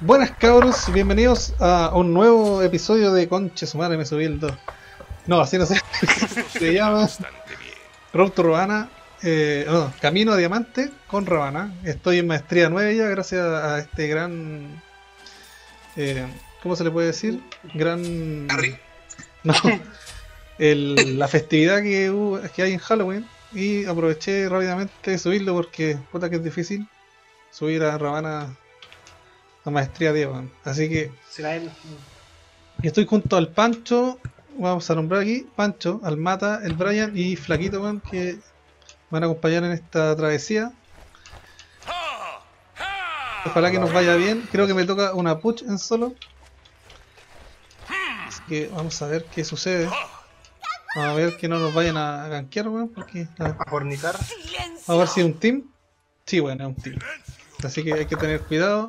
Buenas cabros, bienvenidos a un nuevo episodio de Conche su madre, me subí el 2. No, así no sé. Se llama Road to Ravana, Camino a Diamante con Ravana. Estoy en maestría 9 ya gracias a este gran... ¿cómo se le puede decir? Gran... No, la festividad que hay en Halloween. Y aproveché rápidamente de subirlo porque puta que es difícil subir a Ravana a maestría 10, man. Así que estoy junto al Pancho, vamos a nombrar aquí, Pancho, al Mata, el Brian y Flaquito, man, que me van a acompañar en esta travesía. Ojalá que nos vaya bien. Creo que me toca una push en solo. Así que vamos a ver qué sucede. Vamos a ver que no nos vayan a gankear, weón, porque... a fornicar. A ver si es un team. Sí, bueno, es un team. Así que hay que tener cuidado.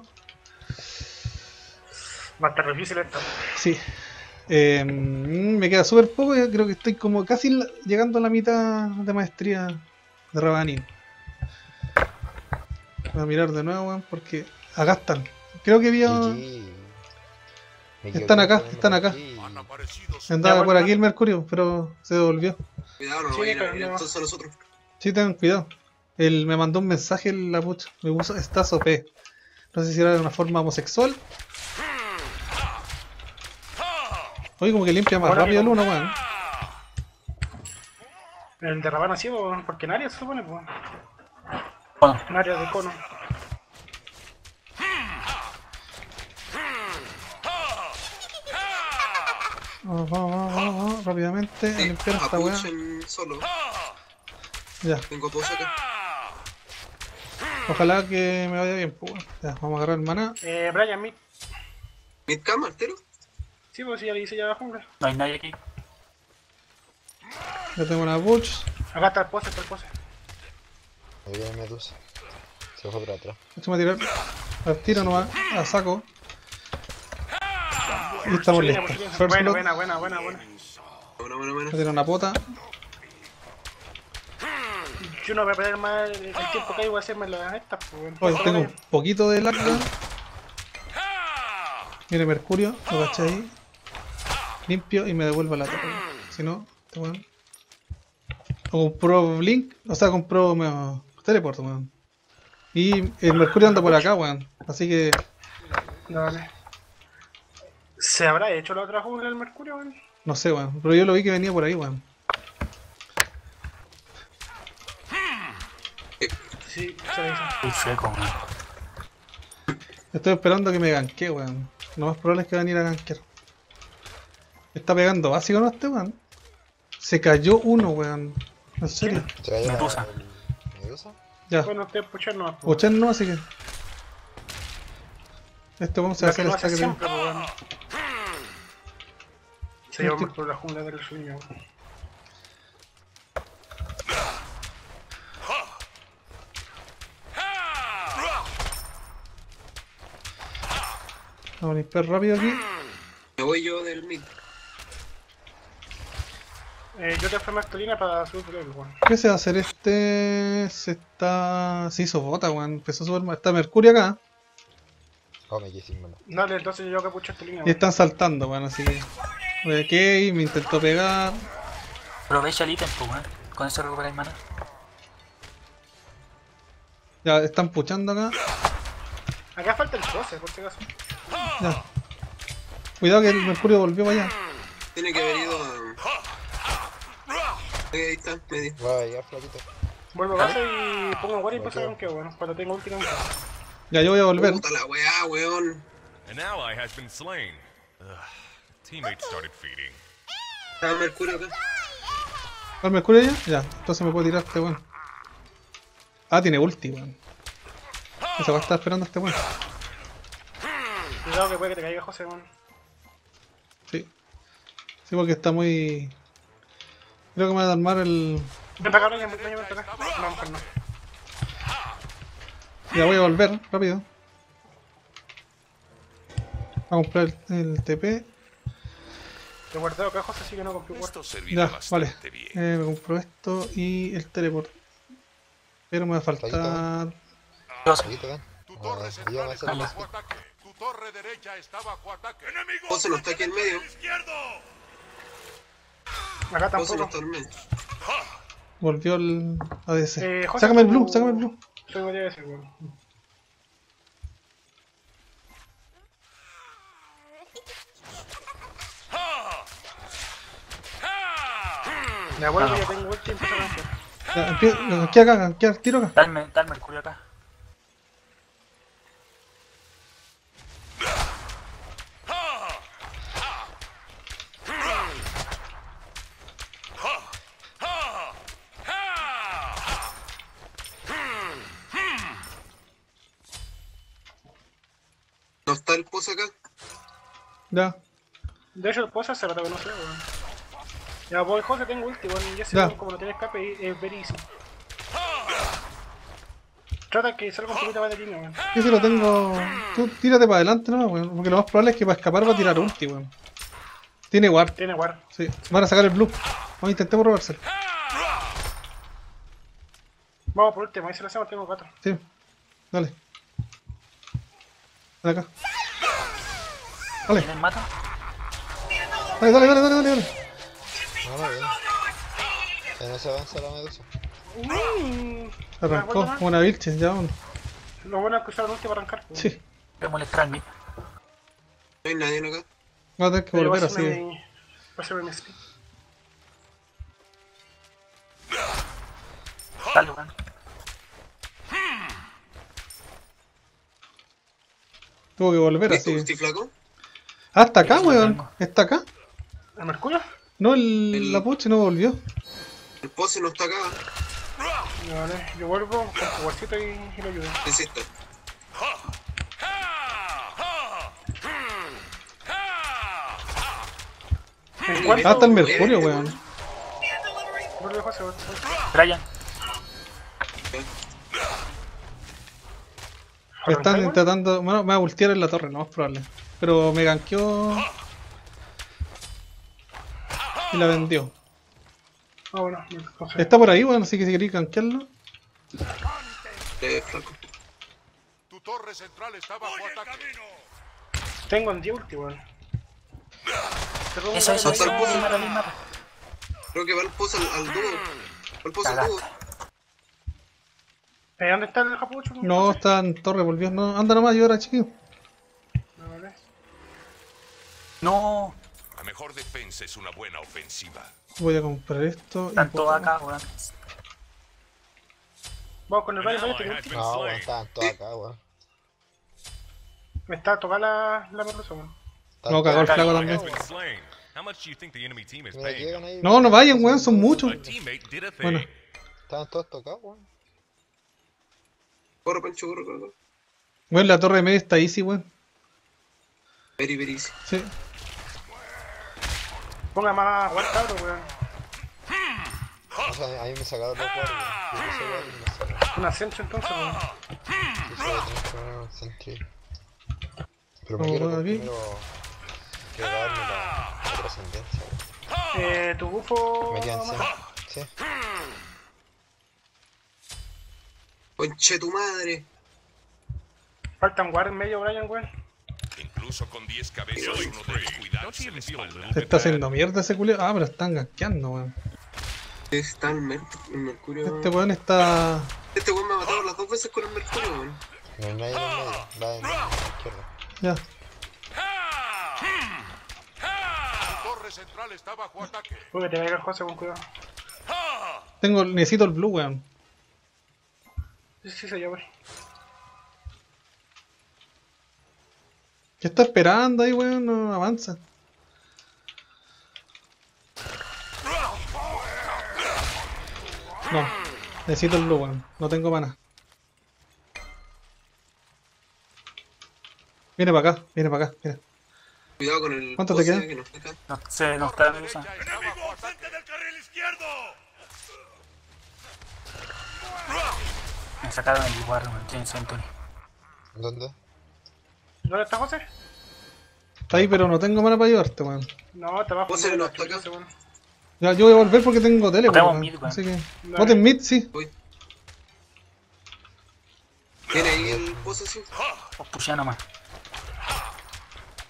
Va a estar difícil esto. Sí. Me queda súper poco, creo que estoy como casi llegando a la mitad de maestría de Ravanin. Voy a mirar de nuevo, weón, porque acá están. Creo que vio... Están acá, están acá. Andaba por aquí el Mercurio, pero se devolvió. Cuidado, no vayan a venir entonces a nosotros. Sí, tengan cuidado. Él me mandó un mensaje en la pucha. Me puso estás OP. No sé si era de una forma homosexual. Oye, como que limpia más rápido el uno, weón. El de Ravana sí, porque en área se supone, pues. En área de cono. Vamos, rápidamente a limpiar esta weá. Solo. Ya. Tengo dos acá. Ojalá que me vaya bien, pues. Ya, vamos a agarrar el maná. Brian, mid. ¿Midcam, altero? Sí, pues sí, ya le hice ya la jungla. No hay nadie aquí. Ya tengo una butch. Acá está el pose, está el pose. Ahí viene Medusa. Se fue para atrás. Déjame tirar. Al tiro nomás, a saco. Y estamos listos. First Buena, blood. buena. Buena. Voy a tirar una pota. Yo no voy a perder más el tiempo que hay, voy a hacerme las estas, pues. Oye, tengo un poquito de lag. Mire Mercurio, lo caché ahí. Limpio y me devuelvo la torre. Si no, este weón. O compró Blink, o sea, compró teleporto, weón. Y el Mercurio anda por acá, weón. Así que... Dale. ¿Se habrá hecho la otra jungla del Mercurio, weón? no sé, weón. Pero yo lo vi que venía por ahí, weón. Sí, se le hizo. Uy, seco, man. Estoy esperando que me ganque, weón. Lo más probable es que va a venir a gankear. Está pegando básico, ¿no? Este weón. Se cayó uno, weón. ¿En serio? ¿Se cayó Medusa. el Medusa? Ya. Bueno, ustedes puchan no. Ochen no, así que... este weón se va a hacer el stack de... siempre, pues, weón. Se lleva por la jungla del sueño. Vamos a limpiar rápido aquí. Me voy yo del mid. Yo te formé Astolina para subir por él, weón. ¿Qué se va a hacer este? Se hizo bota, weón. Empezó a subir más. Está Mercurio acá. Oh, me quedé sin mano. Dale, entonces yo que pucho Astolina, Y están saltando, weón, así que... ok, me intentó pegar. Aprovecha el ítem, pues, weón. Con eso recuperáis mana. Ya, están puchando acá. Acá falta el pose, por si acaso. Ya. Cuidado que el Mercurio volvió para allá. Tiene que haber ido a... Ahí está, medio. Va a llegar flaquito. Vuelvo a casa y pongo guardia y paso a que bueno. Cuando tengo última. Ya, yo voy a volver. Puta la weá, weón. An ally has been slain. Teammates started feeding. Está el Mercurio acá. ¿Al Mercurio ya? Ya, entonces me puedo tirar este weón. Ah, tiene ulti, weón. Esa va a estar esperando a este weón. Cuidado que puede que te caiga José, weón. Sí. Sí, porque está muy... creo que me va a armar el... Ven para acá, ven para acá. No, pues no. Ya voy a volver, rápido. A comprar el TP. Te guardé acá, José, así que no compré guardia. Esto servirá Ya, vale. bastante bien. Me compro esto y el teleport. Pero me va a faltar... Yo sé. Flaquito, ven. Tu torre se Ayúdame a está hacer bajo el ataque. Tu torre derecha está bajo ataque. ¡Enemigo! José no está aquí en medio. Acá José no tampoco. está en medio. Volvió el ADC. José, Sácame el tú- blue, sácame el blue. Soy María de ese, weón. Me acuerdo que yo tengo ulti y empiezo a lanzar. Ya, aquí acá, aquí, tiro acá. Está el Mercurio acá. No está el pozo acá. Ya, De hecho, puedo hacer rato que no sé, weón. Ya voy, José, tengo ulti, weón. Y ese Ya. weón, como no tiene escape, es very easy. Trata que salga un poquito más de línea, weón. yo sí lo tengo. Tú tírate para adelante nomás, weón. Porque lo más probable es que para escapar va a tirar ulti, weón. Tiene ward. Tiene guard. Sí. Van a sacar el blue. Vamos, intentemos robárselo. Vamos por último, ahí se lo hacemos, tengo 4. Sí. Dale. Ven acá. Dale. ¿Quién mata? Dale, dale, dale, dale, dale. No, no, bien. No se avanza la medusa. Arrancó como una vilche, ya vámonos. Lo bueno es que usaron ulti para arrancar. weón. Sí. Voy a molestar al mid. No hay nadie acá. Vamos a tener que Pero volver va a así. hacerme mi- va a hacerme mi speed. Dale, weón. Tuvo que volver ¿Viste así. ulti flaco? Hasta acá, Sí, lo weón. tengo. Está acá. ¿El Mercurio? No, la puche no volvió. El pozo no está acá. Vale, yo vuelvo con tu guarcito y lo ayudo. Sí, sí está. En cuanto Hasta el Mercurio, weón. vuelve José, weón. Brian. Me están ¿Arrancáis, weón? tratando. Bueno, me va a voltear en la torre, no es probable. Pero me ganqueó. Y la vendió. Ah, bueno, no sé. Está por ahí, weón, así que si queréis ganquearlo. Flaco. Tu torre central está bajo ataque. Tengo en 10 ulti, weón. Te robo un Eso, dado, eso, Hasta eso. el pozo. Mata, mata. Creo que va el pozo al dúo. Va el pozo al Cagaste. dúo. ¿Dónde está el japucho? No, está en torre, volvió. No, anda nomás, ayuda, chiquillo. Vale. No. La mejor defensa es una buena ofensiva. Voy a comprar esto. Están todos acá, weón. Vamos con el An Valle, ally Valle, tengo has ulti. been No, weón, slain. estaban todos acá, weón. Me está tocando la merluza, weón. No, cagó el An flaco ally también. has been slain. How much do you think the enemy team is Mira, paying? llegan ahí. No, no vayan, weón, son muchos. A teammate did a thing. Bueno. Estaban todos tocados, weón. Corre, Pancho, corre, corre. Weón, la torre de medio está easy, weón. Very, very easy. Sí. Ponga más guard, cabrón, weón. O sea, a mí me sacaron los guardias. Yo no sé guardia y me sacaron. Un ascenso entonces, weón. Yo sé que tenés que poner un sentry. Pero me Vamos quiero por aquí. primero. Quiero darme la trascendencia, weón. Tu bufo. Me quedan 100. Mata. Sí. Conche tu madre. Faltan guard en medio, Brian, weón. Incluso con 10 cabezas uno debe cuidarse la espalda. Se está haciendo mierda ese culio. Ah, pero están gankeando, weón. Está el Mercurio. Este weón está. Este weón me ha matado las 2 veces con el Mercurio, weón. No hay nadie en el medio. Va en la izquierda. Ya. Tu torre central está bajo ataque. Porque te va a llegar José, con cuidado. Necesito el blue, weón. Sí, sí, sí, ya voy. ¿Qué está esperando ahí, weón? No avanza. No. Necesito el blue, weón. No tengo mana. Viene para acá, viene para acá, mira. Cuidado con el. ¿Cuánto te pozo, queda? que no está acá. No sé, no está la medusa. ¡Enemigo frente del carril izquierdo! Me sacaron el guardo, weón. Tienen Century. ¿Dónde? ¿Dónde está José? Está ahí, pero no tengo mana para ayudarte, weón. No, te vas a José, poner no la está acá. José, weón. Ya, yo voy a volver porque tengo tele, Tenemos weón. mid, weón. Así que. Dale. Voten mid, sí. Voy. ¿Tiene ahí el pozo, sí? Os pushean nomás.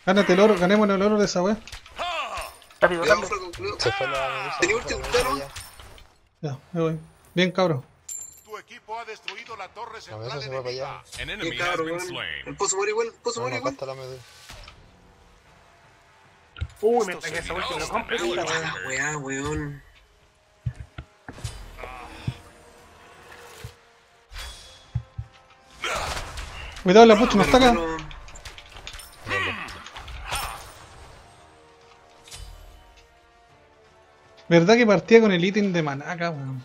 Gánate el oro, ganémonos el oro de esa wea. Rápido, Cuidado, rápido. flaco, cuidado. Se fue la medusa. Tenía se fue ulti, la claro. medusa para allá. Ya, me voy. Bien, cabro. Tu equipo ha destruido la torre La central medusa se fue para allá. enemiga. An Qué enemy has cabrón, been weón. slain. El pozo muere igual, el pozo No, muere acá igual. está la medusa. Uy, me pegué esa ulti, pero compre esta, weón. La weá, weón. Cuidado, la pucha, no está acá. Hermano, ¿Verdad que partía con el ítem de maná acá, weón?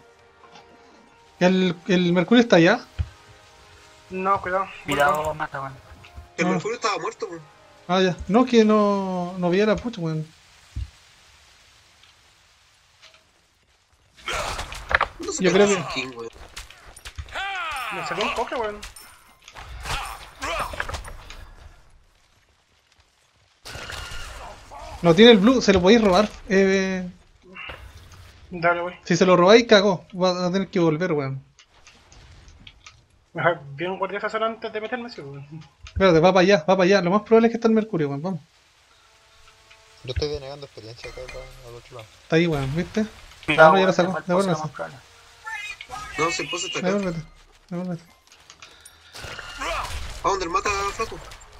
¿El Mercurio está allá? No, cuidado. Cuidado, mata, weón. el No. Mercurio estaba muerto, weón. Ah, ya. No, que no vi a la pucha, weón. ¿Dónde se Yo pegó creo ese que- skin, weón? Me salió un poke, weón. No tiene el blue, se lo podéis robar. Dale, wey. Si se lo robáis, cagó. Va a tener que volver, weón. Mejor bien guardé esa zona antes de meterme, sí, weón. Espérate, va para allá, va para allá. Lo más probable es que está el Mercurio, weón. Vamos. Yo estoy denegando experiencia acá al otro lado. Está ahí, weón, ¿viste? Cuidado, no, ya lo weón, sacó, que fue el pozo, devuélvese. lo más probable. No, si el pozo está acá. Devuélvete. Devuélvete. ¿A dónde el mata, flaco?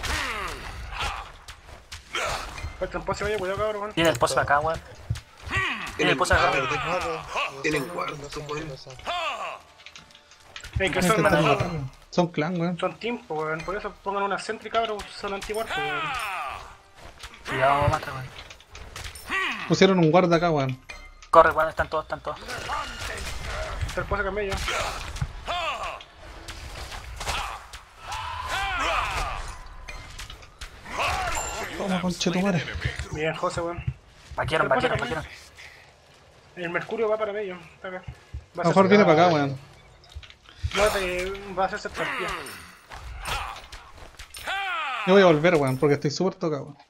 Falta un pozo, vaya, cuidado, cabrón, weón. Tiene el pozo acá, weón. Tiene el pozo acá. ¿verdad? Tienen guardia, estos weones. Ey, que Hay que son, estar son, matando, weón. Son clan, weón. son tiempo, weón. Por eso pongan una sentry, cabrón. Son anti-warpo, weón. Cuidado, mata, weón. Pusieron un guarda acá, weón. Corre, weón, están todos, están todos. Está el pozo camello. Toma, conchetumare. Bien, José, weón. Vaquieron, vaquieron, vaquieron. El Mercurio va para medio. Está acá. A lo mejor viene para acá, weón. No, va a hacerse partida. Yo voy a volver, weón, porque estoy súper tocado, weón.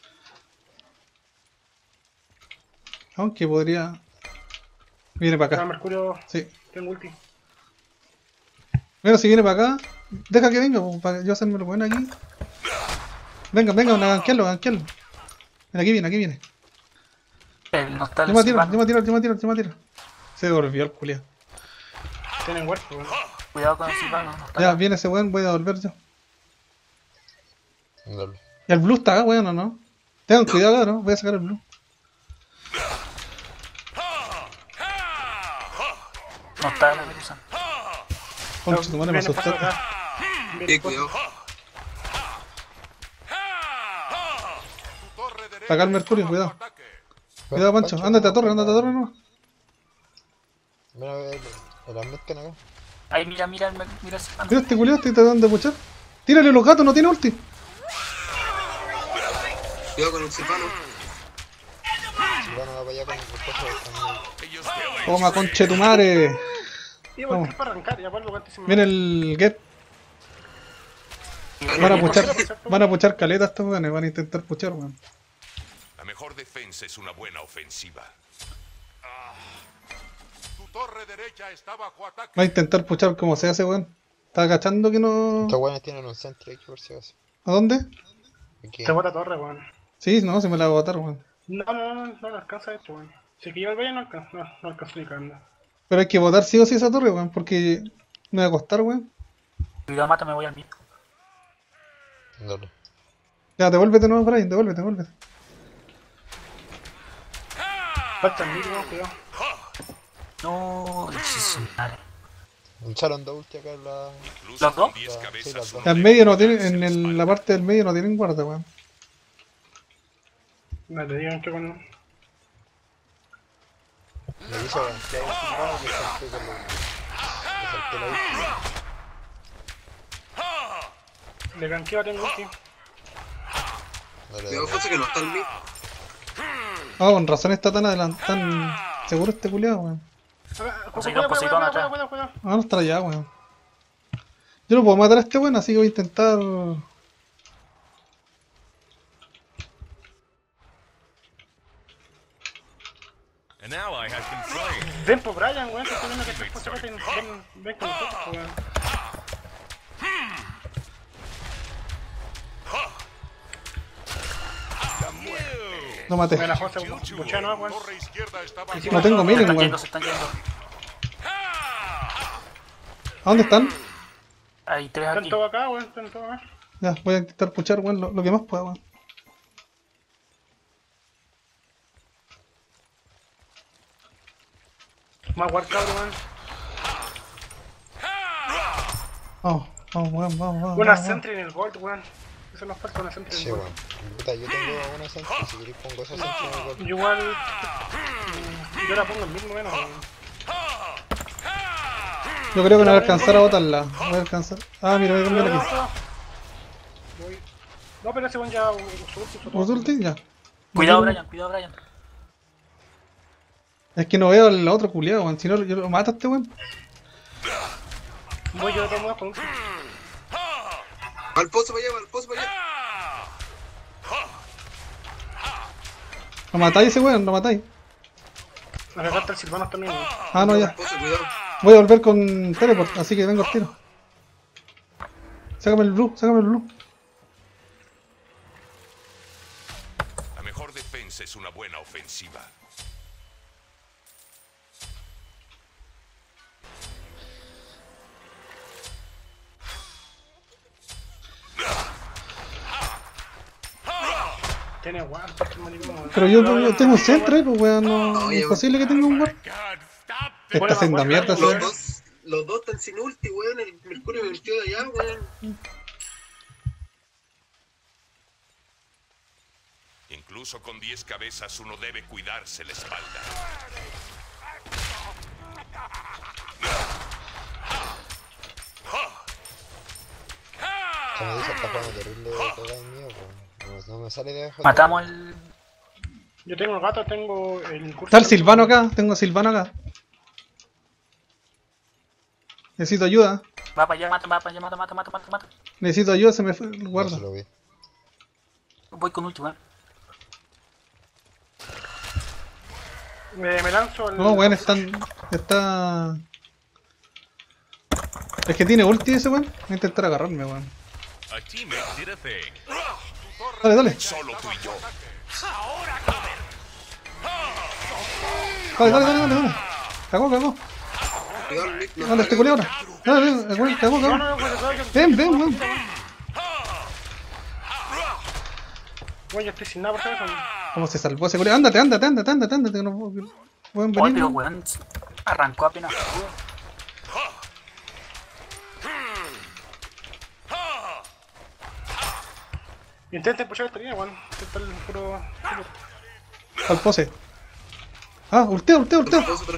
Aunque podría... Viene para Ah, acá. Mercurio. Sí. Tengo ulti. Mira, si viene para acá, deja que venga, pues, para yo hacerme lo bueno aquí. Venga, venga, ganquearlo, ganquearlo. Mira, aquí viene, aquí viene. No está el Yo me tiro, Silvano. yo me tiro, yo me tiro, yo me tiro. Se devolvió el culiao. Tienen huerto, weón. Cuidado con el Silvano, no está Ya, acá. viene ese weón, voy a devolver yo. Dale. ¿Y el blue está acá, weón, o no? Tengan cuidado, acá, ¿no? Voy a sacar el blue. No está la medusa. Concha, tu madre me Viene asustaste. pozo acá. Viene Sí, pozo. cuidado. Tu torre derecha Saca el Mercurio, está cuidado. bajo ataque. Cuidado, Pancho, ándate a torre nomás. Mira, el Amnescan acá. Ahí, mira, mira, mira el Silvano. Mira este culiao, estoy tratando de puchar. Tírale los gatos, no tiene ulti. Cuidado con el Silvano. Silvano va para allá con el pozo también. Ellos deben Toma, conchetumare. Y Vamos. voy para arrancar, ya vuelvo antes. Viene el get. Van a puchar caleta estos weones, van a intentar puchar, weón. La mejor defensa es una buena ofensiva. Tu torre derecha está bajo ataque. Va a intentar puchar como se hace, weón. Está agachando que no... Estos weones tienen un sentry aquí por si acaso. ¿A dónde? Aquí. Te bota torre, weón. Sí, no, se me la va a botar, weón. No alcanza esto, weón. Si que yo el valle no alcanzo ni cagando. Pero hay que botar sí o sí esa torre, weón, porque me va a costar, weón. Cuidado, mata, me voy al mid. Dale. Ya, devuélvete nomás, Brian, devuélvete. Falta el mínimo, cuidado. No, madre. Echaron dos ulti acá en la... Incluso ¿Los dos? con 10 Sí, cabezas las dos. una En medio no defensa tienen, es la parte del medio no tienen guarda, weón. No te digan que con... Me hizo gankear un Silvano que salté con los... Le salté la ulti. Le ganqueo, tengo ulti. Dale, Cuidado, dale. José, que no está el mid. Ah, con razón está tan adelantado, tan seguro este culiao, weón. Poseidón, Poseidón atrás. Cuidado. Ah, no está allá, weón. Yo no puedo matar a este weón, así que voy a intentar... An ally has been slain. Ven por Brian, weón, que estoy viendo que este pozo acá ven con nosotros, weón. Lo maté. Buena José, buchea no, weón. Torre izquierda estaba No tengo Se miren, están weón. yendo, se están yendo. ¿A dónde están? Hay tres Están aquí. todos acá, weón, están todos acá. Ya, voy a intentar puchar, weón, lo que más pueda, weón. Más guard cabrón, weón. Vamos. Una sentry en el gold, weón. Eso nos falta, una sentry en Sí, el weón. gold. Puta, yo tengo una sentry, si queréis pongo esa sentry en el golpe. Yo igual... yo la pongo el mismo menos, weón. Yo creo que no voy a alcanzar a botarla. Voy a alcanzar. Ah, mira, voy a cambiar aquí. Voy. No, pero ese weón ya usó todo. ¿Vos ulti? Ya. Cuidado, Brian, cuidado, Brian. Es que no veo al otro culiado, weón. Si no, yo lo mato a este weón. Voy yo de todos modos con un... Al pozo para allá, al pozo para allá. Lo matáis ese weón, lo matáis. Me falta el Silvanos también, weón. Ah, no, Al ya. pozo, cuidado. Voy a volver con teleport, así que vengo al tiro. Sácame el blue, sácame el blue. La mejor defensa es una buena ofensiva. Tiene guard, maricón, weón. Pero yo tengo un centro, pues weón, no, Oye, es posible que tenga un guard. God, stop Está Bueno, haciendo bueno, mierda, bueno, ese. Los dos están sin ulti, weón. El Mercurio vertió de allá, weón. Incluso con 10 cabezas uno debe cuidarse la espalda. Como dice, está jugando terrible cagada en mío, pues. No me sale de dejar. Matamos el... Yo tengo el gato, tengo el curso... Está el Silvano acá, tengo a Silvano acá. Necesito ayuda. Va para allá, mata. Necesito ayuda, se me fue el No guarda. se lo vi. Voy con último, Me lanzo el... No, weón, está... Es que tiene ulti ese weón. Voy a intentar agarrarme, weón. A teammate did a thing. Dale. Solo tú y yo. Dale. Cagó. Cuidado, el Nick. Dale, este culeo ahora. Dale, weón, cagó. No, pues, Ven, weón. Bueno, yo estoy sin nada por eso. ¿Cómo se salvó ese culeo? Ándate, que no puedo... Weón, Oye, venir. pero weón, arrancó apenas. Intenten pushar esta línea, weón. Está el puro... Al pose. Ah, ulteo. Al pozo atrás.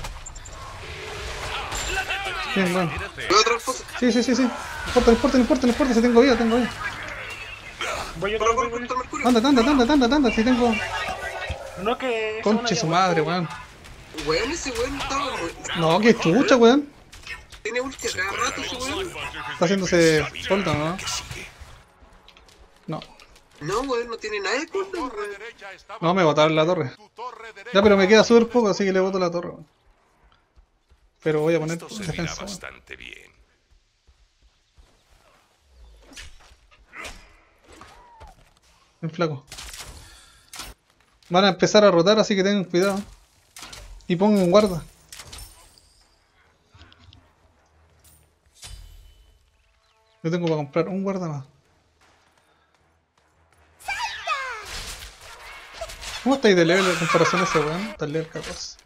Bien, weón. Cuidado atrás, al pozo. Sí. No importa, si tengo vida. Voy yo, Corre, voy. contra el Mercurio. Anda, si tengo... No que... Conche su madre, weón. Weón, ese weón estaba... No, que chucha, weón. Tiene ulti a cada rato, ese weón. Está haciéndose solda, ¿no? No. No, weón, no tiene nada de culpa, weón. No, me botaron la torre. Ya, pero me queda súper poco, así que le boto la torre, weón. Pero voy a poner Esto se mira defensa, weón. bastante bien. Bien flaco. Van a empezar a rotar, así que tengan cuidado. Y pongan guarda. Yo tengo para comprar un guarda más. ¿Cómo estáis de level en comparación a ese weón? Está el level 14.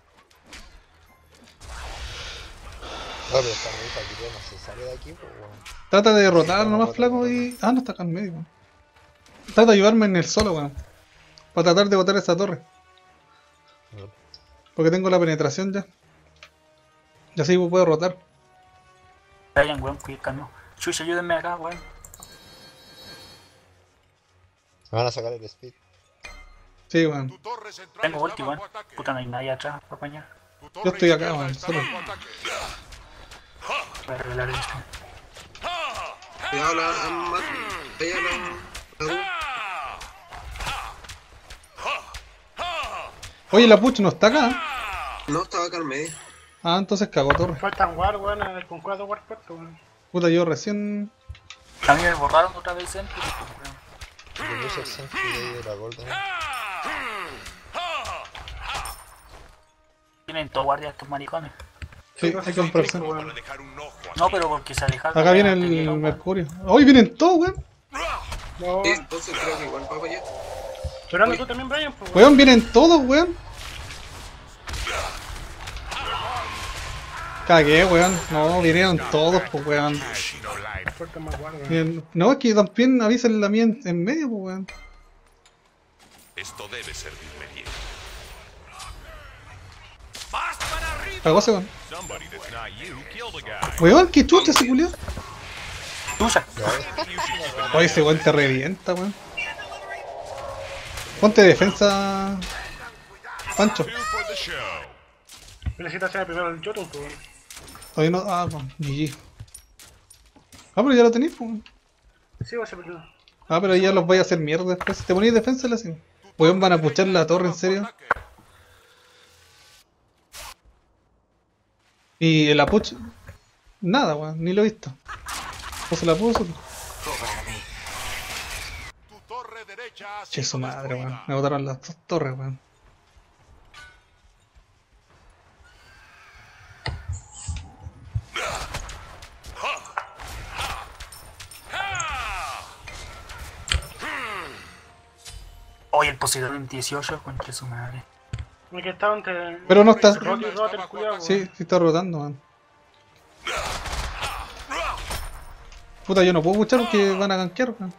No, pero esta mujer aquí no se sale de aquí, pues, weón. Trata de rotar nomás, flaco, y... Ah, no está acá en medio, weón. Trata de ayudarme en el solo, weón. Para tratar de botar esa torre. Porque tengo la penetración ya. Y así puedo rotar. Brian, weón, cuida el cambio. Chucha, ayúdenme acá, weón. Me van a sacar el speed. Sí, weón. Tengo ulti, weón. Puta, no hay nadie atrás para apañar. Yo estoy acá, weón, solo. Voy a revelar esto. Cuidado, la Oye, la puch no está acá. No, estaba acá al medio. Ah, entonces cagó torre. Faltan guard, weón, con 4 guard puestos, weón. Puta, yo recién... A mí me borraron otra vez el weón. Yo puse el sentry de ahí de la golden. Tienen todo guardia estos maricones. Sí, hay que comprarse. Para dejar un ojo aquí. No, pero porque se alejaron. Acá viene el Tenieron, Mercurio. ¡Hoy vienen todos, weón! No, Sí, entonces creo que igual va para allá. pero anda tú también, Brian, pues. Weón, vienen todos, weón. Cagué, weón. No, vinieron todos, pues, weón. No life. Fuerte más guarda. Bien. No, es que también avisen la mía en medio, pues, weón. Esto debe servirme bien. ¡Más para arriba! Cagóse, weón. Somebody that's not you killed a guy. Weón, qué chucha se culió. Tuya. Oye, ese weón te revienta, weón. Ponte defensa, Pancho. Two for the show. Necesita hacer primero el Jotun, pues. Todavía no. Ah, pues, GG. Ah, pero ya lo tenéis, pues. Sí, va a ser primero. Ah, pero ya los voy a hacer mierda después. Si te ponéis defensa, la hacen. Weón, van a puchar la torre, en serio. Y el apuch. Nada, weón, ni lo he visto. O se la puso. Tu torre derecha ha Che, su sido madre, weón. destruida. Me botaron las dos torres, weón. Hoy el Poseidón en 18, contra su madre. Me que estaba entre. Pero no está. Rote y rote, el culiao, Sí, weón. sí está rotando, weón. Puta, yo no puedo puchar porque van a gankear, weón.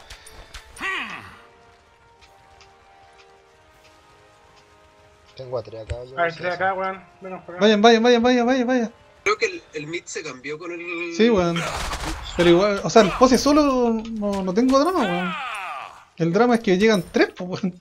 Tengo a 3 acá. Yo Hay no sé tres si- acá, weón. Menos para acá. Vayan. Creo que el mid se cambió con el... Sí, weón. Pero igual, o sea, el pose solo no tengo drama, weón. El drama es que llegan tres, pues, weón.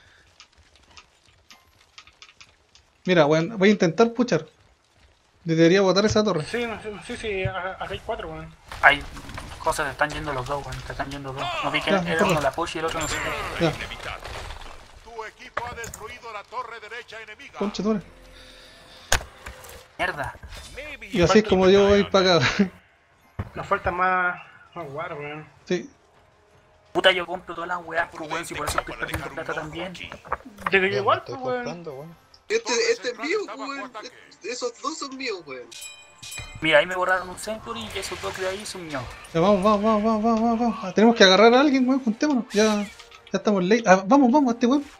Mira, weón, voy a intentar puchar. Debería botar esa torre. Sí, sí, acá hay cuatro, weón. Hay cosas, se están yendo los dos, weón. Se están yendo los dos. No vi que Ya, era corre. uno la push y el otro no sé qué. Ya, Tu equipo ha destruido la torre derecha enemiga. concha torre. Mierda. Maybe Y así es como yo voy para acá. Nos falta más guarda, weón. Sí. Puta, yo compro todas las weas, pues, weón. Si por eso estoy perdiendo plata también. De que yo Ya, igual, estoy pues, weón. comprando, weón. Este es mío, weón. Esos dos son míos, weón. Mira, ahí me borraron un Century y esos dos que de ahí son míos. Ya, vamos. Ah, tenemos que agarrar a alguien, weón, juntémonos. Ya estamos late. Ah, vamos, este weón.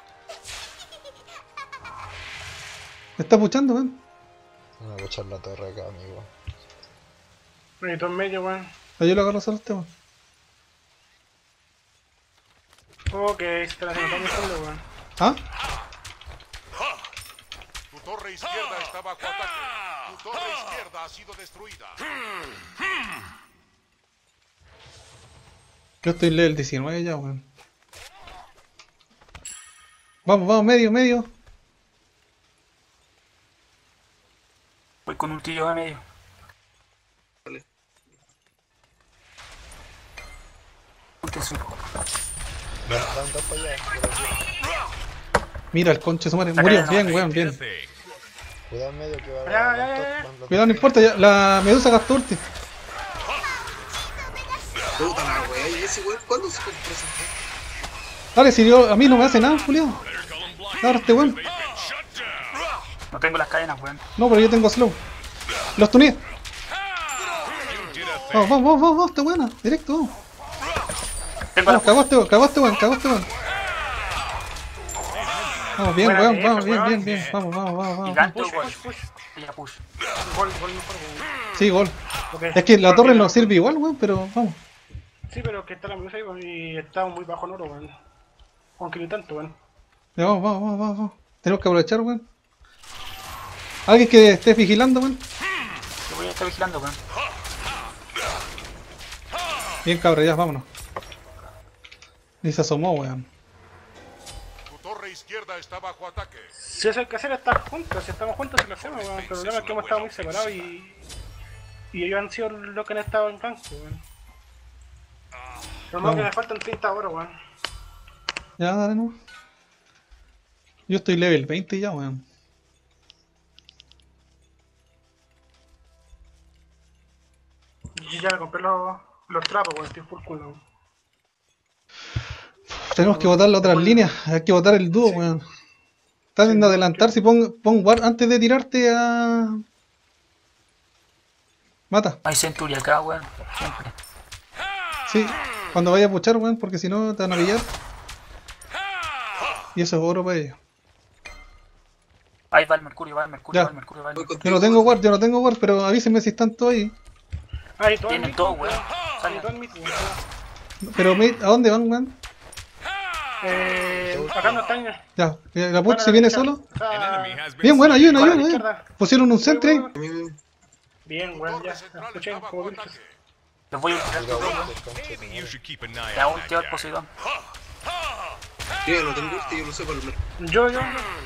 Me está puchando, weón. Me voy a echar la torre acá, amigo. Necesito en medio, weón. Ah, yo lo agarro solo este weón. Ok, se está haciendo todo mi fondo, weón. ¿Ah? tu torre izquierda está bajo ataque. Tu torre izquierda ha sido destruida. Yo estoy level 19 ya, weón. Vamos, medio. Voy con un tillo de medio. Vale. Júntense un poco. Van dos para allá. yo los vi. Mira, el conche su madre. Acá Murió, no, bien, ahí weón, bien. Cuidado en medio que va Ya, van ya, top, ya. van los Cuidado, no importa, ya, la medusa gastó ulti. Puta la wea, y ese weón, ¿cuándo se compró esa wea? Dale, si yo, a mí no me hace nada, Julián. Ahora este weón. No tengo las cadenas, weón. No, pero yo tengo slow. Los tuneé. Vamos, este buena. Directo, vamos. Tengo la Vamos, cagó este weón. Vamos, bien, Buena weón, derecha, vamos, weón. bien. Vamos. gigante o Push, gol. push. Ella push. Gol mejor, weón. Sí, gol. Ok. Es que la torre Porque- nos sirve igual, weón, pero vamos. Sí, pero que está la medusa ahí, weón, y estamos muy bajo en oro, weón. Aunque ni tanto, weón. Ya, vamos. Tenemos que aprovechar, weón. Alguien que esté vigilando, weón. Lo voy a estar vigilando, weón. Bien, cabra, ya, vámonos. Y se asomó, weón. Tu torre izquierda está bajo ataque. Si eso hay que hacer es estar juntos, si estamos juntos se lo hacemos, weón. El problema es que hemos estado muy separados y ellos han sido los que han estado en flanco, weón. Lo malo que me faltan 30 horas, weón. Ya, dale, no. Yo estoy level 20 ya, weón. Yo ya me compré los trapos, weón, estoy full cool, weón. Tenemos que botar las otras líneas. Hay que botar el dúo, weón. Estás en adelantar, si pon guard antes de tirarte a... Mata. Hay Century acá, weón. Siempre. Sí, cuando vaya a puchar, weón, porque si no te van a pillar. Y eso es oro para ellos. Ahí va el Mercurio, va el Mercurio, Ya. va el Mercurio, va el Voy Mercurio. Yo no tengo guard, yo no tengo guard, pero avísenme si están todos ahí. Ahí, todo Tienen el todo, mid, weón. Ahí, Salen. todo el mid, weón. Pero, ¿a dónde van, weón? Acá no están. Ya, la puch si viene solo. O sea, An enemy has been Bien, bueno, ayuda, Corre a la ayuda, izquierda. Pusieron un sentry. A mí me- Bien, weón, ya. Escuché como virus. Los voy a ultiar Tiro todos, weón. ulti, concha de Maybe you madre. should keep an eye Ya on ulteo that al guy. Poseidón. Mira, no tengo ulti, yo lo sé para el mercado. Yo.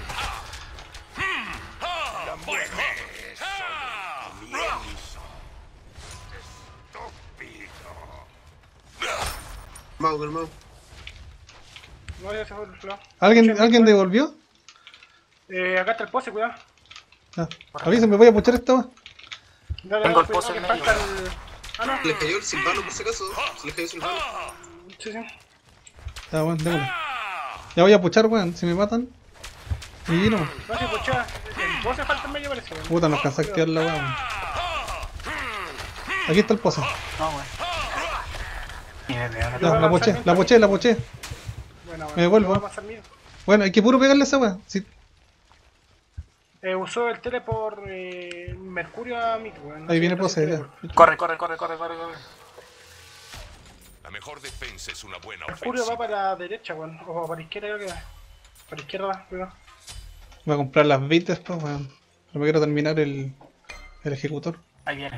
Mago, hermano. No, ya se fue el flow. ¿Alguien devolvió? Acá está el pose, cuidado. Ya, avísenme, voy a puchar esta, weón. Dale, Tengo el cuidado pose que en falta medio, el... Ah, no. Se les cayó el silvano por si acaso. Se les cayó el silvano. Sí, sí. Ya, weón, démosle. Ya voy a puchar, weón, si me matan. Y no. No, sí, pues ya. El pose falta en medio, parece. weón. Puta, nos cansa activar la weón. Aquí está el pose. No, weón. Mierda, Ya, la poché. Bueno, Me devuelvo. Vamos a hacer mío. Bueno, hay que puro pegarle a esa weón. Sí. Usó el tele por Mercurio a mí, weón. Ahí viene pose, ya. Corre, corre. La mejor defensa es una buena Mercurio va ofensiva. para la derecha, weón. O para la izquierda, creo que va. Para la izquierda, cuidado. Voy a comprar las beats, pues, weón. No me quiero terminar el ejecutor. Ahí viene.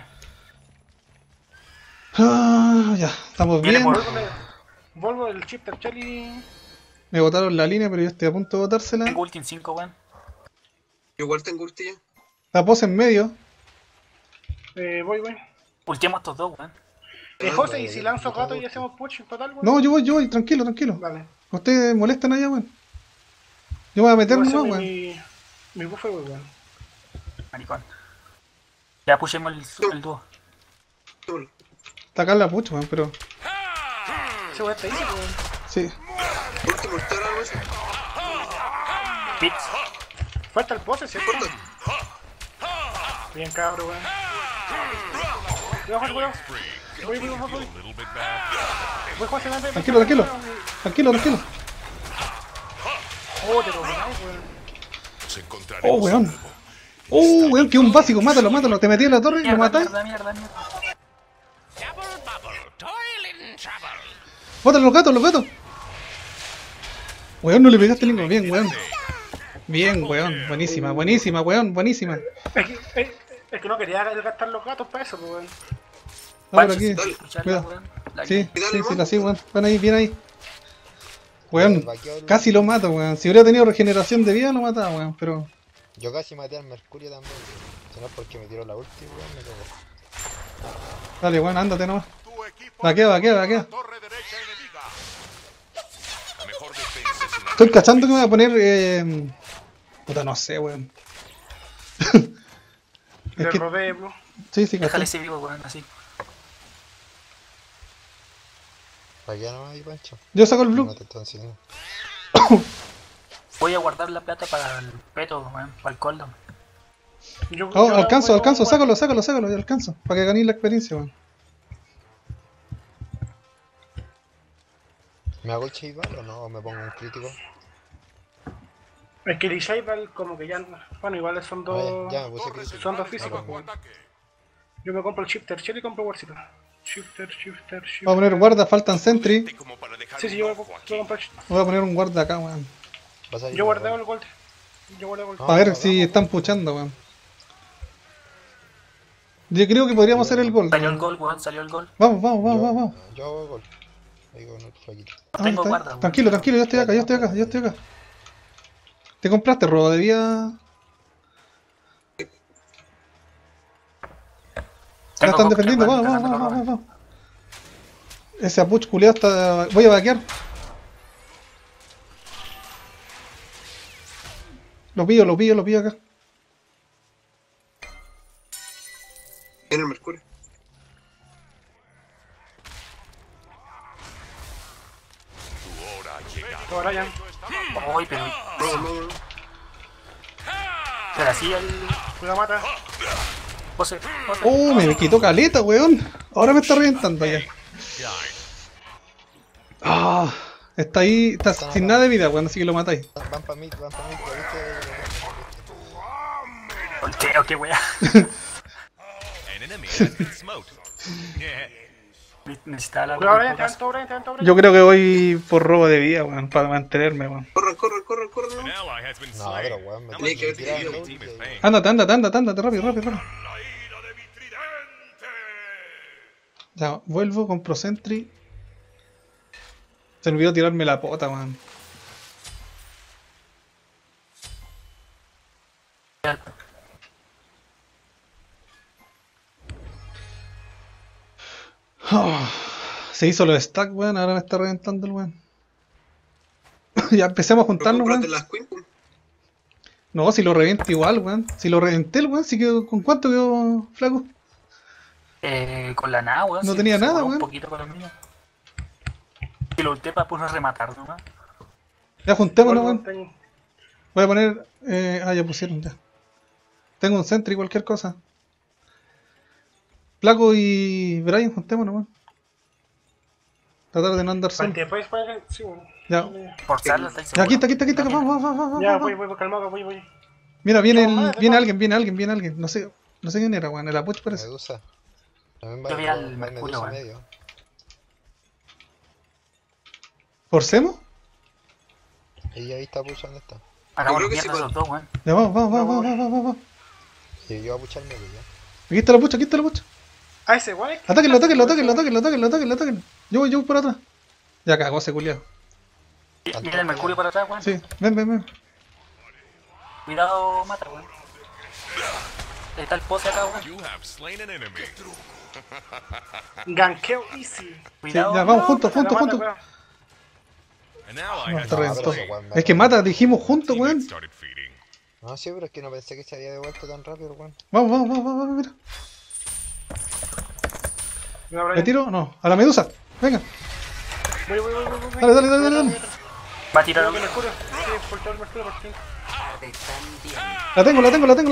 Ah, ya, estamos Viene bien. por- Volvo el chip del Cheli. Me botaron la línea, pero yo estoy a punto de botársela. Tengo ulti en 5, weón. Yo igual tengo ulti ya. La pose en medio. Voy. Ultiamos estos dos, weón. José, y si lanzo gato y hacemos push en total, weón. No, yo voy, tranquilo. Vale. Ustedes molestan allá, weón. Yo me voy a meter Voy a nomás, hacerme weón. mi buffet, weón. Maricón. Ya pushemos el dúo. Tómalo. Está acá la pucha, weón, pero. Ese weón está ahí, weón. Sí. Ulti mortal algo así. Pits. Falta el pose, ¿cierto? Corta. Bien, cabro, weón. Cuidado, weón. Voy. A little bit bad. Voy, José, dale. Tranquilo. Oh, te lo pegáis, weón. Nos Oh, encontraremos. weón. Oh, weón, que un básico, mátalo. Te metí en la torre y lo matáis. Mierda. Bótalo los gatos. Weón, no le pegaste ningún. Bien, weón. Bien, weón. Buenísima, weón. Es que no quería gastar los gatos para eso, pues, weón. No, por aquí. Dale. Cuidado. Weón. La- Sí, Dale, la sí, weón. Van ahí, bien ahí. Weón, Vaqueado, casi lo mato, weón. Si hubiera tenido regeneración de vida, lo mataba, weón. Pero. Yo casi maté al Mercurio también, weón. Si no es porque me tiró la ulti, weón, me cagó. Dale, weón, ándate nomás. Tu equipo Vaquea. torre derecha enemiga. La mejor defensa es una Estoy cachando que me voy a poner. Puta, no sé, weón. Le Es que. robé, bro. Sí, Déjale caché. ese vivo, weón, así. Vaquea nomás ahí, Pancho. Yo saco el blue. No te están siguiendo. Voy a guardar la plata para el peto, weón, para el cooldown. Oh, Yo alcanzo, voy, sácalo, yo alcanzo. Para que ganéis la experiencia, weón. ¿Me hago el Chaival o no? ¿O me pongo un crítico? Es que el Isaival como que ya... Bueno, igual son dos... Ya me puse crítico. Son dos físicos, No, weón. Yo me compro el Shifter Shell y compro Warcito. Shifter. Voy a poner guarda, faltan sentry. como para dejar Sí, un yo ojo voy a aquí. comprar... Voy a poner un guarda acá, weón. Vas a ir, Yo guardé weón. el gold. No, A ver no, si vamos, están puchando, weón. Yo creo que podríamos hacer el gol. Salió el gol, weón, salió el gol. Vamos. Yo hago gol. Ahí con el flaquito. Ah, Tengo está. guarda, weón. Tranquilo, yo estoy acá. ¿Te compraste robo de vida? Ya Tengo están cóctel, defendiendo, weón, vamos. tratando de robar. Ese apuch culiado está... Voy a vaquear. Lo pillo acá. En el Mercurio. Tu hora ha llegado. Ahora ya. Ay, pero No. Pero así el. Lo mata. Pose. Me quitó caleta, weón. Ahora me está reventando ya. Ah, está ahí, está sin nada de vida, weón, así que lo matáis. Van pa' mí, ¿lo viste? Volteo, qué weá. An enemy has been smoked. Necesitaba la Cuidado, Brian, te van todo, Brian, te van todo, Brian. Yo creo que voy por robo de vida, weón, para mantenerme, weón. Corre, corre, corre, corre, An no. ally has been No, slain. pero weón, me Tenía que haber tiran tenido el Your team is ulti. paying. Ándate, rápido. La ira de mi tridente. Ya, vuelvo, compro Sentry. Se me olvidó tirarme la pota, weón. Oh, se hizo los stack, weón, ahora me está reventando el weón. Ya empecemos a Pero juntarnos, cómprate weón. las Queen, pues. No, si lo reviento igual, weón. Si lo reventé el weón, si quedó. ¿Con cuánto quedó, flaco? Con la nada, weón. No sí, tenía se nada, voló weón. Un poquito con los míos. Y lo ulté para puro rematar nomás. Ya juntémonos, Vuelvo, weón. tengo- Voy a poner. Ya pusieron ya. Tengo un Sentry, cualquier cosa. Flaco y Brian, juntémonos, weón. Tratar de no andar solo. Después, sí, bueno. Ya. Forzarlo, estáis Ya, seguros. aquí está, vamos. Ya, voy, calmado, voy. Mira, viene No, viene madre, alguien. No sé quién era, weón. El Apuch parece. Medusa. También Yo vi al va Mercurio, Medusa weón. medio. ¿Forcemos? Y ahí está Pucha, ¿dónde está? Hagamos Yo creo que mierda sí, esos dos, weón. Ya, vamos. Y yo voy a puchar medio ya. Aquí está el Apuch. Ah, ese weón. Atáquenlo. Yo voy por atrás. Ya cagó ese culiao. Mira el Mercurio para atrás, weón. Sí, ven. Cuidado, mata, weón. Ahí está el pose acá, weón. You have slain an enemy. Ganqueo easy. Sí, Cuidado. ya, vamos No, juntos. la mata, weón. An ally No, has está been reventado. slain. weón, Es que mata, dijimos juntos, Teammates weón. started feeding. No, sí, pero es que no pensé que se había devuelto tan rápido, weón. Vamos, mira. Mira, ¿Me Brian. tiro? No, a la medusa. Venga, Voy. dale. Va a tirar Creo que Mercurio. Sí, por todo el Mercurio, por fin. La tengo.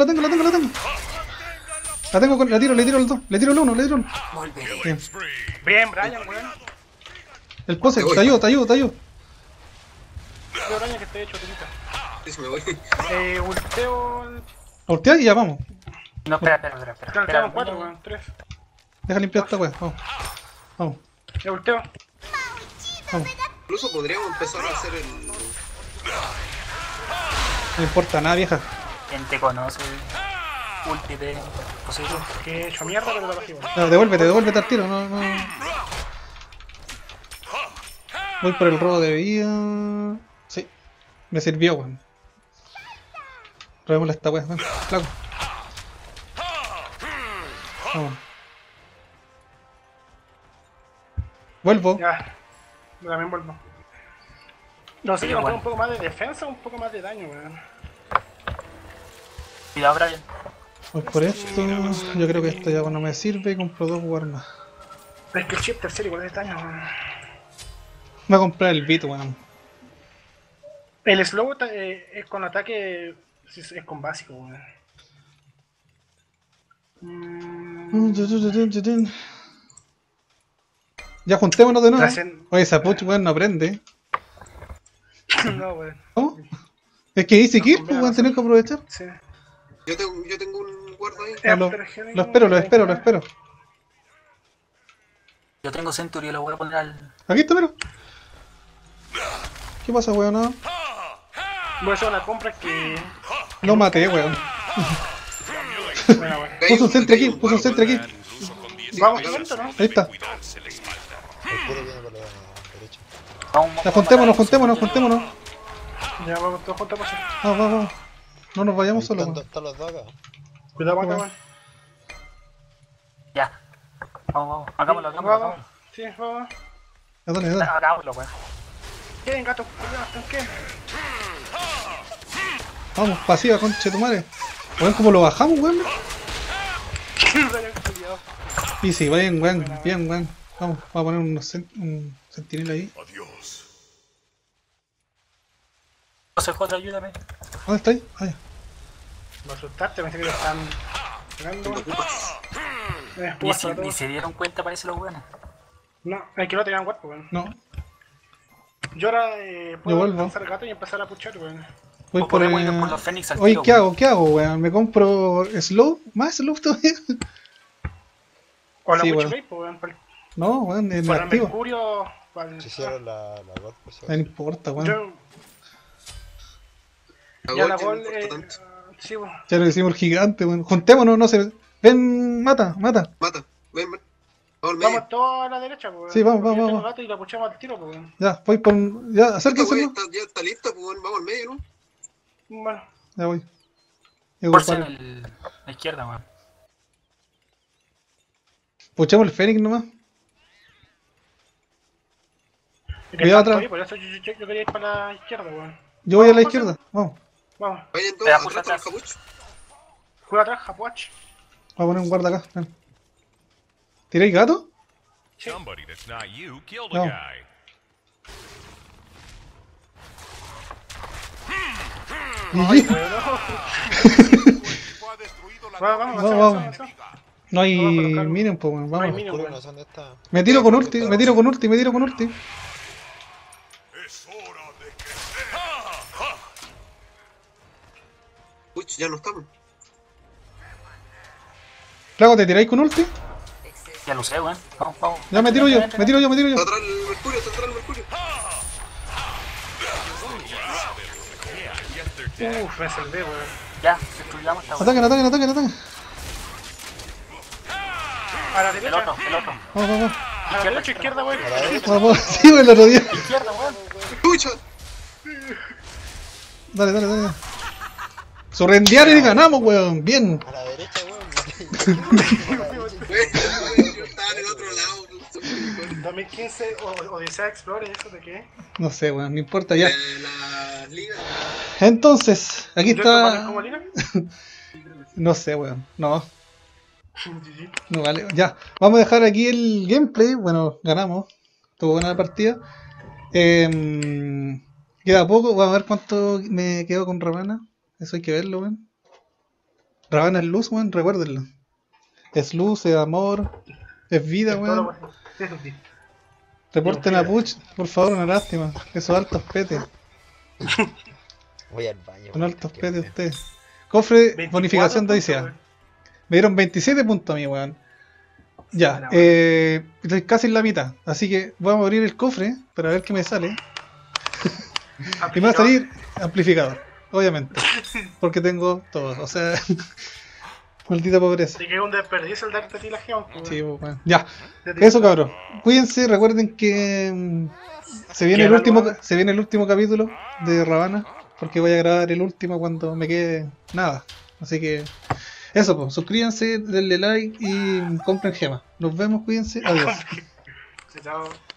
Le tiro los dos. Le tiro el uno. Bien. Bien, Brian, weón. El pose, te ayudo. Creo, Brian, que esté hecho, telita. Eso me voy. Ulteo. Voltea y ya vamos. No, espera. Quedan 4, weón. 3. Deja limpiar esta weá. Vamos. Ya, ulteo. Incluso podríamos empezar a hacer el. No importa nada, vieja. ¿Quién te conoce? Ulti de posible. Que he hecho mierda, pero lo cogí, weón. No, devuélvete al tiro. No. Voy por el robo de vida. Sí, me sirvió, weón. Robémosle esta weá, ven, flaco. Vamos. Vuelvo. Ya. Yo también vuelvo. No sé, Sí, yo bueno. un poco más de defensa o un poco más de daño, weón. Cuidado, Brian. Voy por esto. Yo creo que esto ya no me sirve y compro dos armas. Es que el chip tercero igual es daño, weón. Voy a comprar el beat, weón. El slow es con ataque. Es con básico, weón. Ya juntémonos de nuevo. Trascend- Oye, esa puch, weón, no aprende. No, weón. ¿Cómo? Es que easy kill, conviene, pues, weón, tenés que aprovechar. Sí. Yo tengo un guardo ahí. No, lo espero. Yo tengo Century y lo voy a poner al. Aquí está, pero. ¿Qué pasa, weón? No, Voy a hacer una compra que. lo maté, weón. Bueno, weón. Puso un centro aquí, puso un centro aquí. Vamos lento, ¿no? Ahí está. El puro viene por la derecha. Vamos, Ya juntémonos. Ya vamos todos juntos, pues. Vamos. No nos vayamos solo, Están weón. están los dos acá. Cuidado, acá, Bueno. weón. Ya. Vamos. Hagámoslo. Vamos. Sí, vamos. Ya, dale. Hagámoslo, weón. ¿Qué, gato? Cuidado, ¿qué? Vamos, pasiva, conche tu madre. Weón, ¿cómo lo bajamos, weón? Cuidado. Y sí, bien, weón. Vamos a poner un sentinela ahí. José J, ayúdame. ¿Dónde está ahí? Ah, ya. Me asustaste, pensé que lo estaban pegando, Me weón. ocupas. Ni se dieron cuenta, parece los buenos. No, es que no tenían cuerpo, weón. No, Yo ahora Yo puedo vuelvo. lanzar el gato y empezar a puchar, weón. voy O por podemos el... ir por los Fénix al Oye, tiro, ¿qué weón. hago? ¿Qué hago, weón? ¿Me compro slow? ¿Más slow todavía? O la Sí, Witch weón. Blade, pues, weón. No, weón, es Para el negativo. Mercurio. Para Se hicieron la God por si No acaso. importa, weón. Yo. La Ya la gol gol. que no importa tanto. Sí, weón. Ya lo hicimos el gigante, weón. Juntémonos, no sé. Ven, mata, mata. Mata. Ven, ven. Vamos al medio. Vamos todos a la derecha, pues, weón. Sí, vamos, Porque vamos, yo tengo vamos. gato y la puchamos al tiro, pues, weón. Ya, voy por... Ya, Esta acérquense, wea ¿no? ya está lista, pues vamos al medio, ¿no? Bueno. Ya voy. Ya, Por compadre. la izquierda, weón. Puchemos el Fénix nomás. Y que Cuidado tanto atrás. ahí, por eso yo quería ir para la izquierda, weón. Yo voy a la Vamos, izquierda. Vamos. Vamos. Vayan todos Ya, atrás pues, con el atrás. capucho. Juega atrás, Japuach. Vamos a poner un guarda acá. Ven. ¿Tiráis gato? Somebody that's not you killed No. a guy. GG. Vamos, Vamos, avanza. No hay Vamos a colocarlo. minion, pues, weón. No hay Vamos. minion, Puro weón. no sé dónde está. Me tiro con ulti, me tiro con ulti, me tiro con ulti. Uy, ya no estamos. Claro, ¿te tiráis con ulti? Ya lo sé, weón. Vamos, vamos. Ya me tiro yo, me tiro yo, me tiro yo. Está atrás el Mercurio, está atrás el Mercurio. Uf, me salvé, weón. Ya, destruyamos esta weón. Ataquen, ataquen, ataquen, ataquen. A la El derecha. otro, el otro. Vamos, vamos, A la derecha, izquierda, weón. A la derecha. vamos. Sí, weón, el otro día. Izquierda, weón. ¡Pucha! Dale, dale, dale. Sorrendear y ganamos, weón. Bien. A la derecha, weón. Yo estaba en el otro lado. Son maricones. 2015 Odisea Explorer, ¿eso de qué? No sé, weón, no importa ya. De la liga. Entonces, aquí ¿Yo vale como está. liga? No sé, weón. No, no vale. Ya, vamos a dejar aquí el gameplay. Bueno, ganamos. Estuvo buena la partida. Queda poco. Vamos a ver cuánto me quedo con Ravana. Eso hay que verlo, weón. Ravana es luz, weón, recuérdenlo. Es luz, es amor, es vida, weón. Reporten a Puch, por favor, una lástima. Esos altos petes. Voy al baño. Son weón, altos qué petes pena. ustedes. Cofre, 24 bonificación de puntos, Odisea. weón. Me dieron 27 puntos a mí, weón. Ya, Buena, estoy casi en la mitad. Así que vamos a abrir el cofre para ver qué me sale. Y me va a salir amplificador, obviamente. Porque tengo todo. O sea, maldita pobreza. Así que es un desperdicio el darte a ti la geoma, weón. Sí, weón. Ya, Ya te- eso cabrón. Cuídense, recuerden que se viene el último, se viene el último capítulo de Ravana. Porque voy a grabar el último cuando me quede nada. Así que eso, pues, suscríbanse, denle like y compren gemas. Nos vemos, cuídense, adiós. Chao.